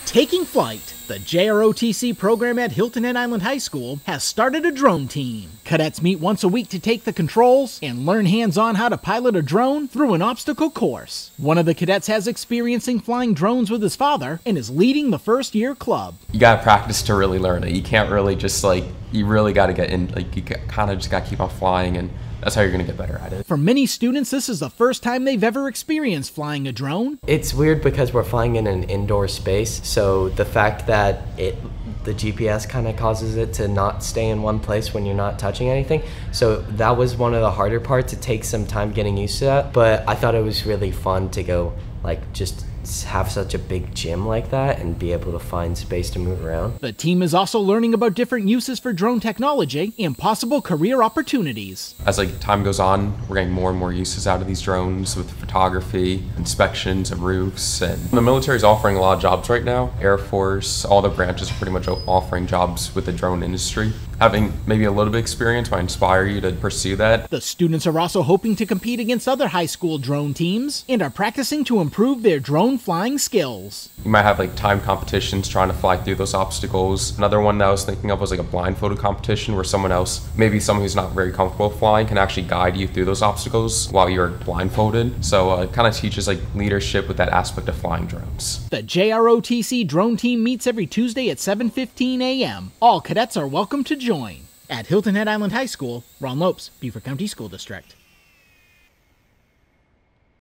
Taking flight, the JROTC program at Hilton Head Island High School has started a drone team. Cadets meet once a week to take the controls and learn hands-on how to pilot a drone through an obstacle course. One of the cadets has experience in flying drones with his father and is leading the first-year club. You gotta practice to really learn it. You can't really just you really gotta get in, you kind of just gotta keep on flying, and that's how you're gonna get better at it. For many students, this is the first time they've ever experienced flying a drone. It's weird because we're flying in an indoor space, so the fact that the GPS kind of causes it to not stay in one place when you're not touching anything. So that was one of the harder parts. It takes some time getting used to that, but I thought it was really fun to go just have such a big gym like that and be able to find space to move around. The team is also learning about different uses for drone technology and possible career opportunities. As time goes on, we're getting more and more uses out of these drones with photography, inspections of roofs, and the military is offering a lot of jobs right now. Air Force, all the branches are pretty much offering jobs with the drone industry. Having maybe a little bit of experience might inspire you to pursue that. The students are also hoping to compete against other high school drone teams and are practicing to improve their drone flying skills. You might have time competitions trying to fly through those obstacles. Another one that I was thinking of was a blindfolded competition where someone else, maybe someone who's not very comfortable flying, can actually guide you through those obstacles while you're blindfolded. So it kind of teaches leadership with that aspect of flying drones. The JROTC drone team meets every Tuesday at 7:15 a.m. All cadets are welcome to join. At Hilton Head Island High School, Ron Lopes, Beaufort County School District.